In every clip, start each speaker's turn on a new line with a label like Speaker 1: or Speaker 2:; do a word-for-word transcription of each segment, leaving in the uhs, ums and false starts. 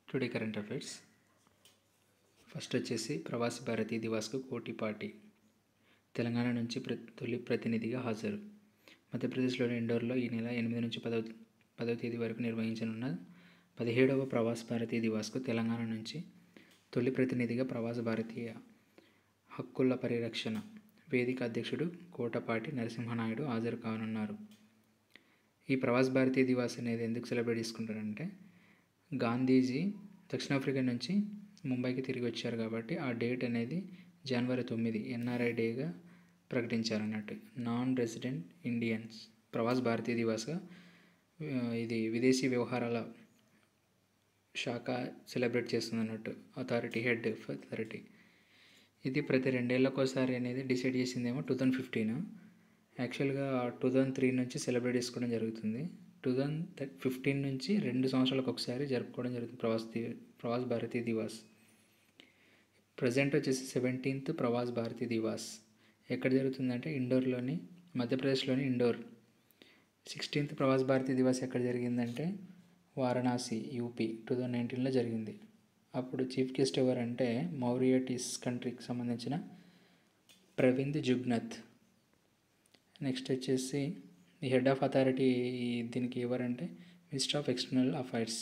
Speaker 1: Today current affairs. First వచ్చేసి ప్రవాసి భారతీ దివాస్కు కోటిపాటి తెలంగాణ నుంచి ప్ర తొలి ప్రతినిధిగా హాజరు. మధ్యప్రదేశ్లోని ఇండోర్లో ఈ నెల ఎనిమిది నుంచి పదవ పదవ తేదీ వరకు నిర్వహించనున్న పదిహేడవ ప్రవాసి భారతీ దివాస్కు తెలంగాణ నుంచి తొలి ప్రతినిధిగా ప్రవాస భారతీయ హక్కుల పరిరక్షణ వేదిక అధ్యక్షుడు కోటపాటి నరసింహనాయుడు హాజరు కానున్నారు. ఈ ప్రవాస్ భారతీ దివాస్ అనేది ఎందుకు సెలబ్రేట్ చేసుకుంటారంటే, గాంధీజీ దక్షిణాఫ్రికా నుంచి ముంబైకి తిరిగి వచ్చారు కాబట్టి ఆ డేట్ అనేది జనవరి తొమ్మిది ఎన్ఆర్ఐ డేగా ప్రకటించారన్నట్టు. Non resident Indians Pravas Bharati దివాస్గా ఇది విదేశీ వ్యవహారాల శాఖ సెలబ్రేట్ చేస్తుందన్నట్టు. అథారిటీ హెడ్ ఆఫ్ అథారిటీ ఇది ప్రతి రెండేళ్ళకోసారి అనేది డిసైడ్ చేసిందేమో టూ థౌజండ్ ఫిఫ్టీన్ యాక్చువల్గా టూ థౌజండ్ త్రీ నుంచి సెలబ్రేట్ చేసుకోవడం జరుగుతుంది. టూ థౌజండ్ ఫిఫ్టీన్ నుంచి రెండు సంవత్సరాలకు ఒకసారి జరుపుకోవడం జరుగుతుంది ప్రవాస్ ది ప్రవాస్ భారతీ దివాస్. ప్రజెంట్ వచ్చేసి సెవెంటీన్త్ ప్రవాస్ భారతీ దివాస్ ఎక్కడ జరుగుతుందంటే ఇండోర్లోని మధ్యప్రదేశ్లోని ఇండోర్. సిక్స్టీన్త్ ప్రవాస్ భారతీ దివాస్ ఎక్కడ జరిగిందంటే వారణాసి యూపీ టూ థౌజండ్ నైన్టీన్లో జరిగింది. అప్పుడు చీఫ్ గెస్ట్ ఎవరంటే మౌరిటస్ కంట్రీకి సంబంధించిన ప్రవింద్ జుగ్నత్. నెక్స్ట్ వచ్చేసి ది హెడ్ ఆఫ్ అథారిటీ దీనికి ఎవరంటే మినిస్టర్ ఆఫ్ ఎక్స్టర్నల్ అఫైర్స్.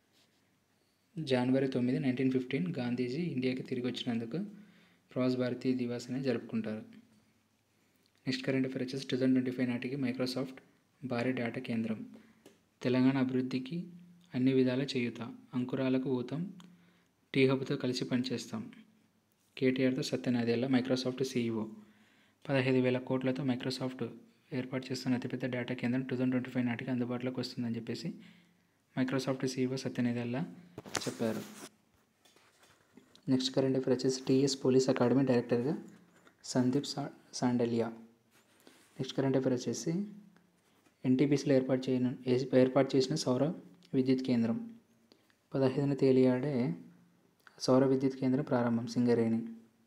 Speaker 1: జనవరి తొమ్మిది నైన్టీన్ ఫిఫ్టీన్ గాంధీజీ ఇండియాకి తిరిగి వచ్చినందుకు ప్రవాస్ భారతీ దివాస్ అనేది జరుపుకుంటారు. నెక్స్ట్ కరెంట్ అఫైర్ వచ్చేసి టూ థౌజండ్ ట్వంటీ ఫైవ్ నాటికి మైక్రోసాఫ్ట్ భారీ డేటా కేంద్రం. తెలంగాణ అభివృద్ధికి అన్ని విధాల చేయూత, అంకురాలకు ఊతం, టీ హబ్తో కలిసి పనిచేస్తాం. కేటీఆర్తో సత్యనాదేళ్ల మైక్రోసాఫ్ట్ సీఈఓ. పదహైదు వేల కోట్లతో మైక్రోసాఫ్ట్ ఏర్పాటు చేస్తున్న అతిపెద్ద డేటా కేంద్రం టూ థౌజండ్ ట్వంటీ ఫైవ్ నాటికి అందుబాటులోకి వస్తుందని చెప్పేసి మైక్రోసాఫ్ట్ సీఈఓ సత్యనాదేళ్ల చెప్పారు. నెక్స్ట్ కరెంట్ అఫైర్ వచ్చేసి టీఎస్ పోలీస్ అకాడమీ డైరెక్టర్గా సందీప్ సా సాండలియా. నెక్స్ట్ కరెంట్ అఫైర్ వచ్చేసి ఎన్టీపీసీలో ఏర్పాటు చేయను ఏర్పాటు చేసిన సౌర విద్యుత్ కేంద్రం. పదహైదున తేలియాడే సౌర విద్యుత్ కేంద్రం ప్రారంభం సింగరేణి.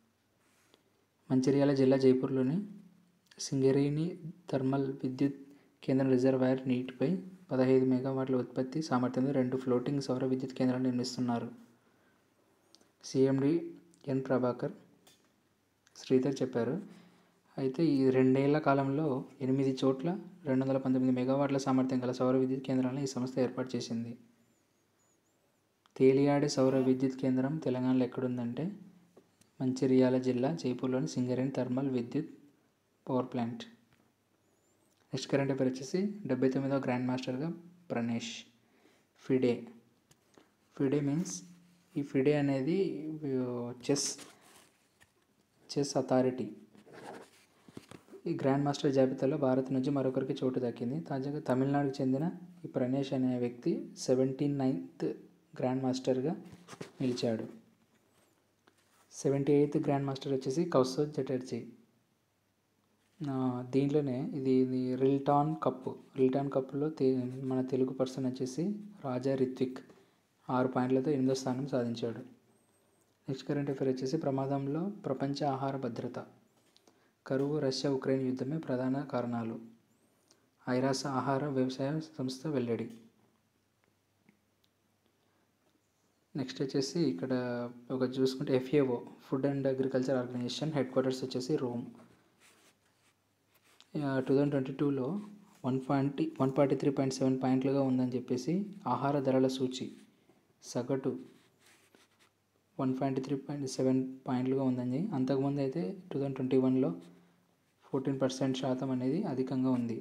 Speaker 1: మంచిర్యాల జిల్లా జైపూర్లోని సింగరేణి థర్మల్ విద్యుత్ కేంద్రం రిజర్వాయర్ నీటిపై పదహైదు మెగావాట్ల ఉత్పత్తి సామర్థ్యంతో రెండు ఫ్లోటింగ్ సౌర విద్యుత్ కేంద్రాలు నిర్మిస్తున్నారు. సీఎండీ ఎన్ ప్రభాకర్ శ్రీధర్ చెప్పారు. అయితే ఈ రెండేళ్ల కాలంలో ఎనిమిది చోట్ల రెండు వందల పంతొమ్మిది మెగావాట్ల సామర్థ్యం గల సౌర విద్యుత్ కేంద్రాలను ఈ సంస్థ ఏర్పాటు చేసింది. తేలియాడే సౌర విద్యుత్ కేంద్రం తెలంగాణలో ఎక్కడుందంటే మంచిర్యాల జిల్లా జైపూర్లోని సింగరేణి థర్మల్ విద్యుత్ power plant. Next current affair వచ్చేసి డెబ్బై తొమ్మిదవ గ్రాండ్ మాస్టర్గా ప్రణేష్. ఫిడే ఫిడే మీన్స్ ఈ ఫిడే అనేది చెస్ చెస్ అథారిటీ. ఈ గ్రాండ్ మాస్టర్ జాబితాలో భారత్ నుంచి మరొకరికి చోటు దక్కింది. తాజాగా తమిళనాడుకు చెందిన ఈ ప్రణేష్ అనే వ్యక్తి సెవెంటీ నైన్త్ గ్రాండ్ మాస్టర్గా నిలిచాడు. సెవెంటీ ఎయిత్ గ్రాండ్ మాస్టర్ వచ్చేసి కౌశవ్ చటర్జీ. దీంట్లోనే ఇది ఇది రిల్టాన్ కప్ రిల్టాన్ కప్లో తె మన తెలుగు పర్సన్ వచ్చేసి రాజా రిత్విక్ ఆరు పాయింట్లతో ఎనిమిదో స్థానం సాధించాడు. నెక్స్ట్ కరెంట్ అఫైర్ వచ్చేసి ప్రమాదంలో ప్రపంచ ఆహార భద్రత. కరువు, రష్యా ఉక్రెయిన్ యుద్ధమే ప్రధాన కారణాలు. ఐరాస ఆహార వ్యవసాయ సంస్థ వెల్లడి. నెక్స్ట్ వచ్చేసి ఇక్కడ ఒక చూసుకుంటే FAO food and agriculture organization headquarters వచ్చేసి రోమ్. టూ థౌజండ్ ట్వంటీ టూలో one point one forty three point seven పాయింట్లుగా ఉందని చెప్పేసి ఆహార ధరల సూచి సగటు one point three point seven పాయింట్లుగా ఉందని. అంతకుముందు అయితే టూ థౌజండ్ ట్వంటీ వన్లో ఫోర్టీన్ పర్సెంట్ శాతం అనేది అధికంగా ఉంది.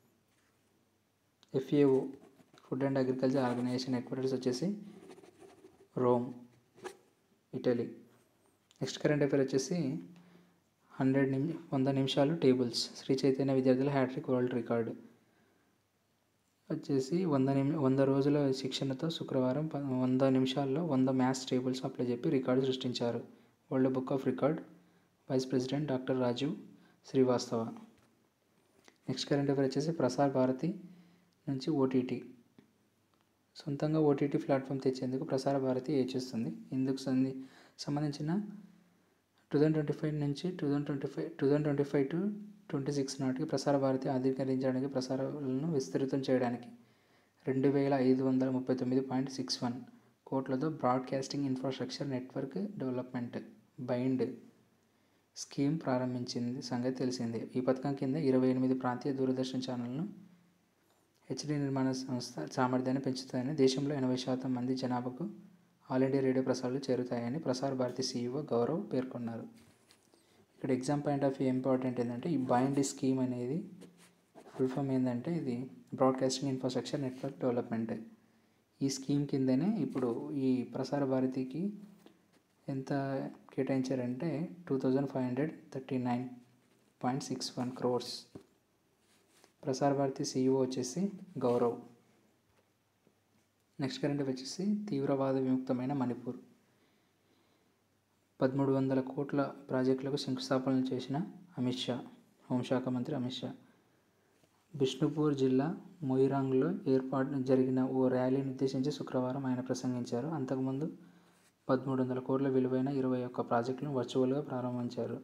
Speaker 1: FAO food and agriculture organization headquarters వచ్చేసి Rome, Italy. Next current affair వచ్చేసి హండ్రెడ్ నిమి వంద నిమిషాలు టేబుల్స్ శ్రీ చైతన్య విద్యార్థుల హ్యాట్రిక్ వరల్డ్ రికార్డు వచ్చేసి వంద నిమి వంద రోజుల శిక్షణతో శుక్రవారం వంద నిమిషాల్లో వంద మ్యాథ్స్ టేబుల్స్ అప్లై చెప్పి రికార్డు సృష్టించారు. World Book of Record vice president doctor Rajiv Srivastava. Next current affair వచ్చేసి ప్రసార్ భారతి నుంచి ఓటీటీ సొంతంగా ఓటీటీ ప్లాట్ఫామ్ తెచ్చేందుకు ప్రసార భారతి యోచిస్తుంది. ఇందుకు సంబంధించిన టూ థౌజండ్ ట్వంటీ ఫైవ్ నుంచి two thousand twenty five two thousand twenty five to twenty six నాటికి ప్రసార భారతి ఆధునీకరించడానికి ప్రసారాలను విస్తృతం చేయడానికి రెండు వేల ఐదు వందల ముప్పై తొమ్మిది పాయింట్ సిక్స్ వన్ కోట్లతో broadcasting infrastructure network development bind scheme ప్రారంభించింది సంగతి తెలిసిందే. ఈ పథకం కింద ఇరవై ఎనిమిది ప్రాంతీయ దూరదర్శన్ ఛానళ్లను హెచ్డి నిర్మాణ సంస్థ సామర్థ్యాన్ని పెంచుతాయని, దేశంలో ఎనభై శాతం మంది జనాభాకు ఆల్ ఇండియా రేడియో ప్రసారాలు చేరుతాయని ప్రసార భారతి సీఈఓ గౌరవ్ పేర్కొన్నారు. ఇక్కడ exam point of view important ఏంటంటే ఈ బైండ్ స్కీమ్ అనేది ఫుల్ ఫామ్ ఏంటంటే ఇది బ్రాడ్కాస్టింగ్ ఇన్ఫ్రాస్ట్రక్చర్ నెట్వర్క్ డెవలప్మెంట్. ఈ స్కీమ్ కిందనే ఇప్పుడు ఈ ప్రసార భారతికి ఎంత కేటాయించారంటే two thousand five hundred thirty nine point six one crores. Prasar Bharati CEO వచ్చేసి గౌరవ్. నెక్స్ట్ కరెంట్ వచ్చేసి తీవ్రవాద విముక్తమైన మణిపూర్. పదమూడు వందల కోట్ల ప్రాజెక్టులకు శంకుస్థాపనలు చేసిన అమిత్ షా, హోంశాఖ మంత్రి అమిత్ షా బిష్ణుపూర్ జిల్లా మొయిరాంగ్లో ఏర్పాటు జరిగిన ఓ ర్యాలీని ఉద్దేశించి శుక్రవారం ఆయన ప్రసంగించారు. అంతకుముందు పదమూడు వందల కోట్ల విలువైన ఇరవై ఒక్క ప్రాజెక్టులను వర్చువల్గా ప్రారంభించారు.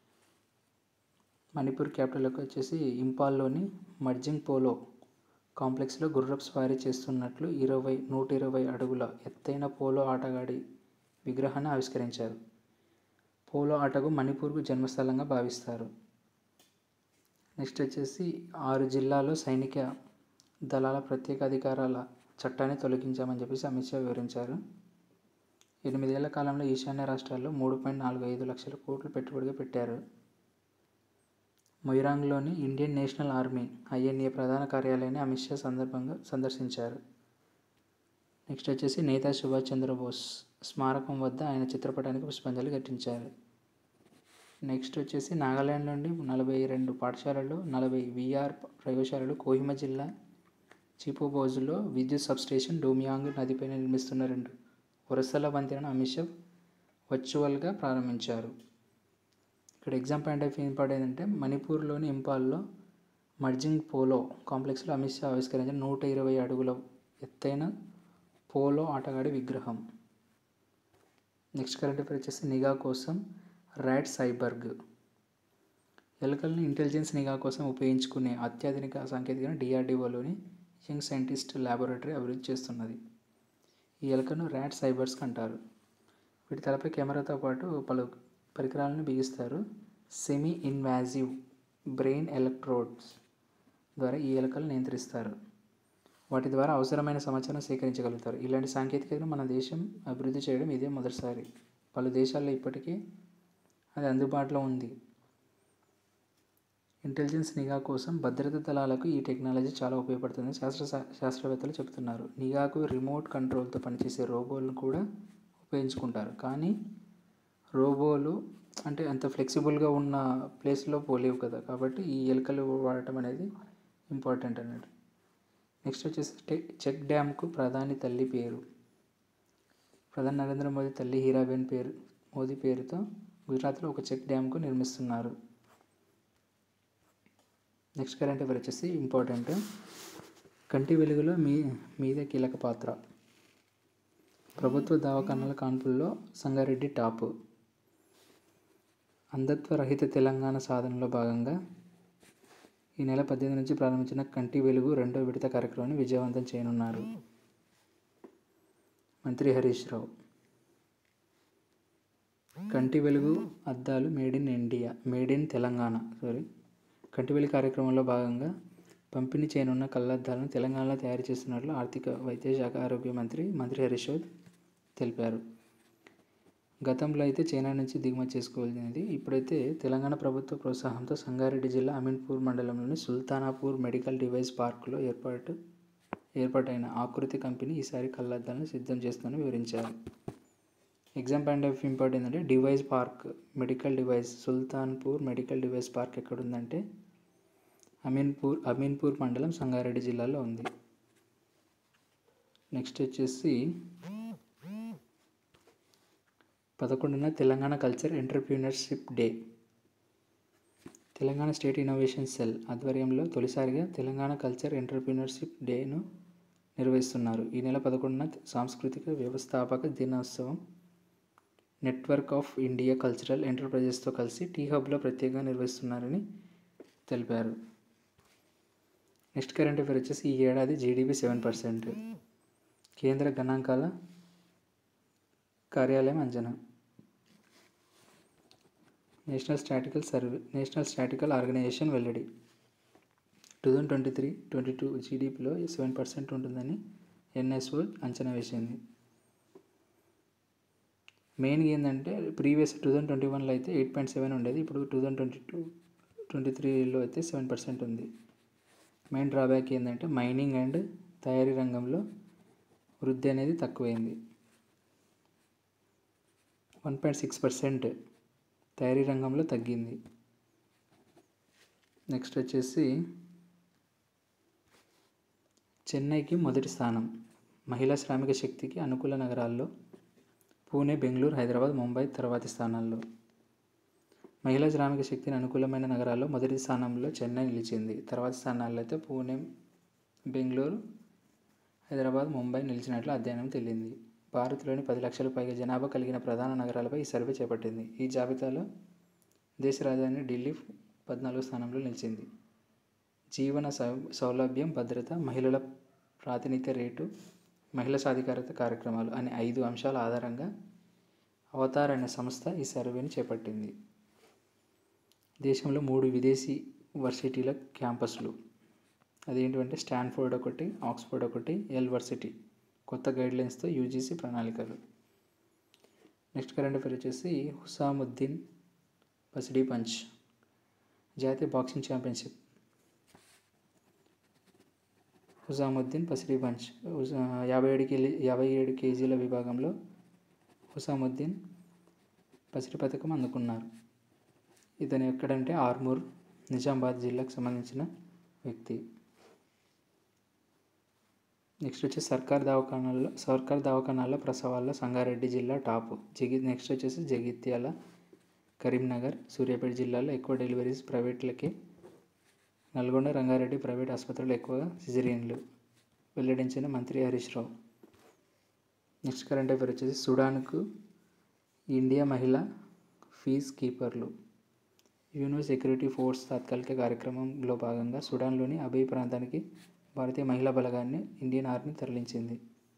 Speaker 1: మణిపూర్ క్యాపిటల్కి వచ్చేసి ఇంపాల్లోని మర్జింగ్ పోలో కాంప్లెక్స్లో గుర్రపు స్వారీ చేస్తున్నట్లు ఇరవై నూట ఇరవై అడుగుల ఎత్తైన పోలో ఆటగాడి విగ్రహాన్ని ఆవిష్కరించారు. పోలో ఆటకు మణిపూర్కు జన్మస్థలంగా భావిస్తారు. నెక్స్ట్ వచ్చేసి ఆరు జిల్లాల్లో సైనిక దళాల ప్రత్యేక అధికారాల చట్టాన్ని తొలగించామని చెప్పేసి అమిత్ షా వివరించారు. ఎనిమిదేళ్ల కాలంలో ఈశాన్య రాష్ట్రాల్లో మూడు పాయింట్ నాలుగు ఐదు లక్షల కోట్లు పెట్టుబడిగా పెట్టారు. మొయిరాంగ్లోని ఇండియన్ నేషనల్ ఆర్మీ ఐఎన్ఏ ప్రధాన కార్యాలయాన్ని అమిత్ షా సందర్భంగా సందర్శించారు. నెక్స్ట్ వచ్చేసి నేతాజీ సుభాష్ చంద్రబోస్ స్మారకం వద్ద ఆయన చిత్రపటానికి పుష్పాంజలి ఘటించారు. నెక్స్ట్ వచ్చేసి నాగాలాండ్ నుండి నలభై రెండు పాఠశాలలు, నలభై విఆర్ ప్రయోగశాలలు, కోహిమ జిల్లా చిపోబోజులో విద్యుత్ సబ్స్టేషన్, డోమియాంగ్ నదిపైన నిర్మిస్తున్న రెండు వరుసల వంతెనను అమిత్ షా వర్చువల్గా ప్రారంభించారు. ఇక్కడ exam point of view important ఏంటంటే మణిపూర్లోని ఇంపాల్లో మర్జింగ్ పోలో కాంప్లెక్స్లో అమిత్ షా ఆవిష్కరించిన నూట ఇరవై అడుగుల ఎత్తైన పోలో ఆటగాడి విగ్రహం. నెక్స్ట్ కరెంట్ అఫైర్ వచ్చేసి నిఘా కోసం ర్యాట్ సైబర్గ్. ఎలుకలను ఇంటెలిజెన్స్ నిఘా కోసం ఉపయోగించుకునే అత్యాధునిక సాంకేతికను డిఆర్డీఓలోని యంగ్ సైంటిస్ట్ ల్యాబొరేటరీ అభివృద్ధి చేస్తున్నది. ఈ ఎలుకను ర్యాట్ సైబర్స్ అంటారు. వీటి తలపై కెమెరాతో పాటు పలు పరికరాలను బిగిస్తారు. సెమీ ఇన్వాజివ్ బ్రెయిన్ ఎలక్ట్రోడ్స్ ద్వారా ఈ ఎలుకలను నియంత్రిస్తారు. వాటి ద్వారా అవసరమైన సమాచారం సేకరించగలుగుతారు. ఇలాంటి సాంకేతికతను మన దేశం అభివృద్ధి చేయడం ఇదే మొదటిసారి. పలు దేశాల్లో ఇప్పటికే అది అందుబాటులో ఉంది. ఇంటెలిజెన్స్ నిఘా కోసం భద్రతా దళాలకు ఈ టెక్నాలజీ చాలా ఉపయోగపడుతుందని శాస్త్ర శాస్త్రవేత్తలు చెబుతున్నారు. నిఘాకు రిమోట్ కంట్రోల్తో పనిచేసే రోబోలను కూడా ఉపయోగించుకుంటారు. కానీ రోబోలు అంటే అంత ఫ్లెక్సిబుల్గా ఉన్న ప్లేస్లో పోలేవు కదా, కాబట్టి ఈ ఎలుకలు వాడటం అనేది ఇంపార్టెంట్ అన్నట్టు. నెక్స్ట్ వచ్చేసి చెక్ డ్యామ్కు ప్రధాని తల్లి పేరు. ప్రధాని నరేంద్ర మోదీ తల్లి హీరాబెన్ పేరు మోదీ పేరుతో గుజరాత్లో ఒక చెక్ డ్యామ్కు నిర్మిస్తున్నారు. నెక్స్ట్ కరెంట్ అఫైర్ వచ్చేసి ఇంపార్టెంట్ కంటి వెలుగులో మీ మీద కీలక పాత్ర. ప్రభుత్వ దవాఖానాల కాన్పుల్లో సంగారెడ్డి టాప్. అంధత్వ రహిత తెలంగాణ సాధనలో భాగంగా ఈ నెల పద్దెనిమిది నుంచి ప్రారంభించిన కంటి వెలుగు రెండో విడత కార్యక్రమాన్ని విజయవంతం చేయనున్నారు మంత్రి హరీష్ రావు. కంటి వెలుగు అద్దాలు made in India made in Telangana sorry కంటి వెలుగు కార్యక్రమంలో భాగంగా పంపిణీ చేయనున్న కళ్లద్దాలను తెలంగాణలో తయారు చేస్తున్నట్లు ఆర్థిక వైద్య శాఖ ఆరోగ్య మంత్రి మంత్రి హరీష్ రావు తెలిపారు. గతంలో అయితే చైనా నుంచి దిగుమతి చేసుకోవాల్సింది, ఇప్పుడైతే తెలంగాణ ప్రభుత్వ ప్రోత్సాహంతో సంగారెడ్డి జిల్లా అమీన్పూర్ మండలంలోని సుల్తానాపూర్ మెడికల్ డివైస్ పార్కులో ఏర్పాటు ఏర్పాటైన ఆకృతి కంపెనీ ఈసారి కళ్లద్దాలను సిద్ధం చేస్తుందని వివరించారు. ఎగ్జామ్ పాయింట్ ఆఫ్ ఇంపార్టెంట్ అంటే డివైస్ పార్క్ మెడికల్ డివైస్ సుల్తాన్పూర్ మెడికల్ డివైస్ పార్క్ ఎక్కడుందంటే అమీన్పూర్ అమీన్పూర్ మండలం సంగారెడ్డి జిల్లాలో ఉంది. నెక్స్ట్ వచ్చేసి పదకొండున Telangana culture entrepreneurship day. Telangana state innovation cell ఆధ్వర్యంలో తొలిసారిగా తెలంగాణ కల్చర్ ఎంటర్‌ప్రెన్యూర్‌షిప్ డేను నిర్వహిస్తున్నారు. ఈ నెల పదకొండున సాంస్కృతిక వ్యవస్థాపక దినోత్సవం నెట్వర్క్ ఆఫ్ ఇండియా కల్చరల్ ఎంటర్ప్రైజెస్తో కలిసి టీ హబ్లో ప్రత్యేకంగా నిర్వహిస్తున్నారని తెలిపారు. నెక్స్ట్ కరెంట్ అఫైర్ వచ్చేసి ఈ ఏడాది జీడీపీ సెవెన్ పర్సెంట్. కేంద్ర గణాంకాల కార్యాలయం అంచనా. National statistical survey national statistical organisation వెల్లడి. Two thousand twenty three twenty two జీడిపిలో సెవెన్ పర్సెంట్ ఉంటుందని ఎన్ఎస్ఓ అంచనా వేసింది. మెయిన్గా ఏంటంటే ప్రీవియస్ టూ థౌజండ్ ట్వంటీ వన్లో అయితే ఎయిట్ పాయింట్ సెవెన్ ఉండేది, ఇప్పుడు two thousand twenty two twenty త్రీలో అయితే సెవెన్ పర్సెంట్ ఉంది. మెయిన్ డ్రాబ్యాక్ ఏంటంటే మైనింగ్ అండ్ తయారీ రంగంలో వృద్ధి అనేది తక్కువైంది. వన్ పాయింట్ సిక్స్ పర్సెంట్ తయారీ రంగంలో తగ్గింది. నెక్స్ట్ వచ్చేసి చెన్నైకి మొదటి స్థానం. మహిళా శ్రామిక శక్తికి అనుకూల నగరాల్లో పూణే, బెంగళూరు, హైదరాబాద్, ముంబై తర్వాతి స్థానాల్లో. మహిళా శ్రామిక శక్తిని అనుకూలమైన నగరాల్లో మొదటి స్థానంలో చెన్నై నిలిచింది. తర్వాత స్థానాల్లో అయితే పూణే, బెంగళూరు, హైదరాబాద్, ముంబై నిలిచినట్లు అధ్యయనం తేలింది. భారత్లోని పది లక్షల పైగా జనాభా కలిగిన ప్రధాన నగరాలపై ఈ సర్వే చేపట్టింది. ఈ జాబితాలో దేశ రాజధాని ఢిల్లీ పద్నాలుగో స్థానంలో నిలిచింది. జీవన సౌ సౌలభ్యం భద్రత, మహిళల ప్రాతినిధ్య రేటు, మహిళా సాధికారత కార్యక్రమాలు అనే ఐదు అంశాల ఆధారంగా అవతార్ అనే సంస్థ ఈ సర్వేని చేపట్టింది. దేశంలో మూడు విదేశీ వర్సిటీల క్యాంపస్లు, అదేంటంటే స్టాన్ఫోర్డ్ ఒకటి, ఆక్స్ఫర్డ్ ఒకటి, యెల్ వర్సిటీ కొత్త గైడ్లైన్స్తో యూజీసీ ప్రణాళికలు. నెక్స్ట్ కరెంట్ అఫైర్ వచ్చేసి హుసాముద్దీన్ పసిడి పంచ్ జాతీయ బాక్సింగ్ ఛాంపియన్షిప్. హుసాముద్దీన్ పసిడి పంచ్ యాభై ఏడు కే యాభై ఏడు కేజీల విభాగంలో హుసాముద్దీన్ పసిడి పథకం అందుకున్నారు. ఇతను ఎక్కడంటే ఆర్మూర్, నిజామాబాద్ జిల్లాకు సంబంధించిన వ్యక్తి. నెక్స్ట్ వచ్చేసి సర్కార్ దవాఖానాల్లో సర్కార్ దవాఖానాల్లో ప్రసవాల్లో సంగారెడ్డి జిల్లా టాప్. జగి నెక్స్ట్ వచ్చేసి జగిత్యాల, కరీంనగర్, సూర్యాపేట జిల్లాలో ఎక్కువ డెలివరీస్ ప్రైవేట్లకే. నల్గొండ, రంగారెడ్డి ప్రైవేట్ ఆసుపత్రులు ఎక్కువగా సిజేరియన్లు వెల్లడించిన మంత్రి Harish Rao. Next current affair వచ్చేసి సుడాన్కు ఇండియా మహిళా పీస్ కీపర్లు. యూనో సెక్యూరిటీ ఫోర్స్ తాత్కాలిక కార్యక్రమంలో భాగంగా సుడాన్లోని అబే ప్రాంతానికి భారతీయ మహిళా బలగాన్ని ఇండియన్ ఆర్మీ తరలించింది.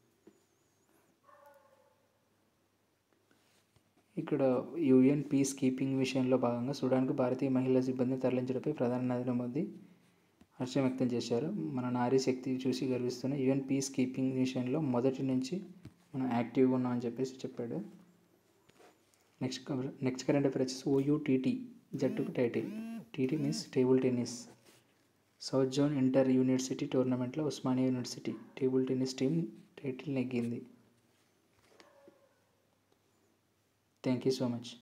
Speaker 1: ఇక్కడ యూఎన్ పీస్ కీపింగ్ విషయంలో భాగంగా సుడాన్కు భారతీయ మహిళా సిబ్బందిని తరలించడంపై ప్రధాని నరేంద్ర మోదీ హర్షం వ్యక్తం చేశారు. మన నారీ శక్తి చూసి గర్విస్తున్న యూఎన్ పీస్ కీపింగ్ మిషన్లో మొదటి నుంచి మనం యాక్టివ్గా ఉన్నామని చెప్పేసి చెప్పాడు. నెక్స్ట్ నెక్స్ట్ కరెంట్ అఫైర్ వచ్చేసి ఓయూటీటీ జట్టుకు టైటిల్. TT means table tennis. South zone inter university టోర్నమెంట్లో Osmania university table tennis team title నెగ్గింది. Thank you so much.